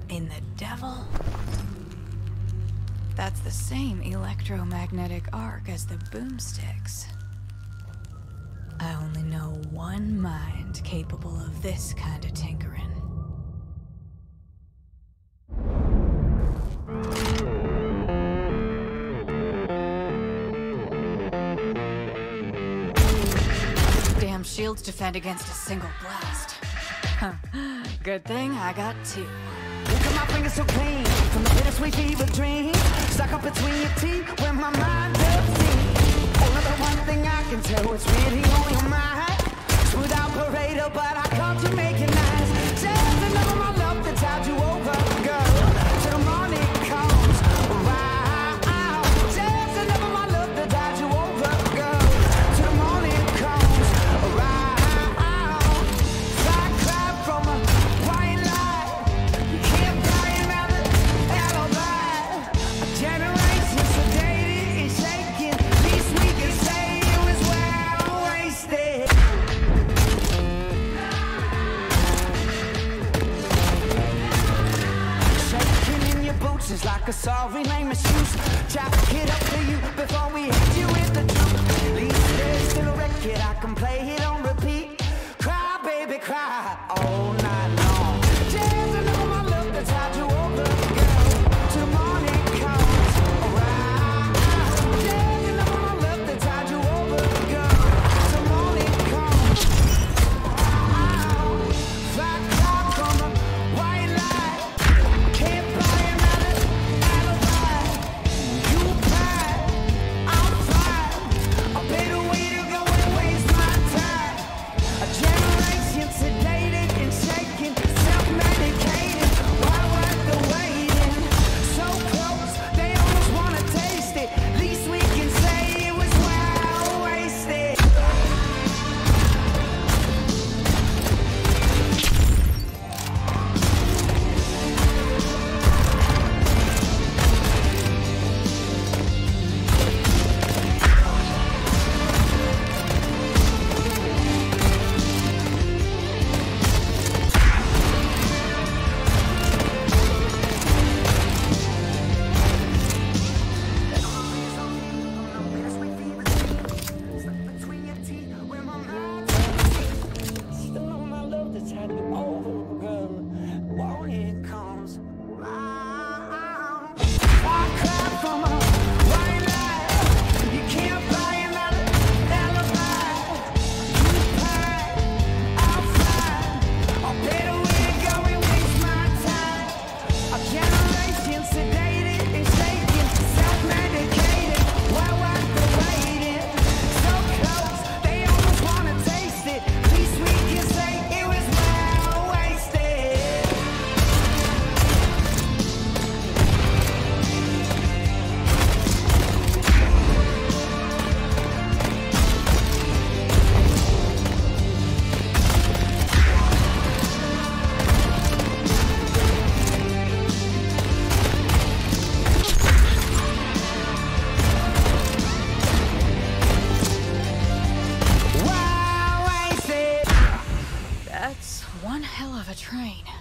in the devil? That's the same electromagnetic arc as the boomsticks. I only know one mind capable of this kind of tinkering. Damn shields defend against a single blast. Huh. Good thing I got two. Look at my fingers so clean from the bittersweet fever dream. Stuck up between your teeth when my mind does see. Only the one thing I can tell is really on your mind. Smooth operator, but I caught you making nice. Just another my love that tied you over, girl. Till the morning comes around. Just another my love that tied you over, girl. Till the morning comes around. Fly cry from a white light. You can't buy another alibi. A generation sedated and shaken. Least we can say it was well wasted. Shaking in your boots is like a sorry name excuse. Try to get up to you before we hit you with the truth. At least there's still a record I can play it on repeat. Cry, baby, cry all night long. Just another my love that's had you over, girl. Till the morning comes around. Just another my love that's had you over, girl. Till the morning comes around. Fly clock from a white light. Can't buy another alibi. You cried, I'm fine. A better way to go and waste my time. A generation sedated and shaken, self-medicated. Why worth the waiting? So close, they almost wanna taste it. Least we can say it was well wasted. That's one hell of a train.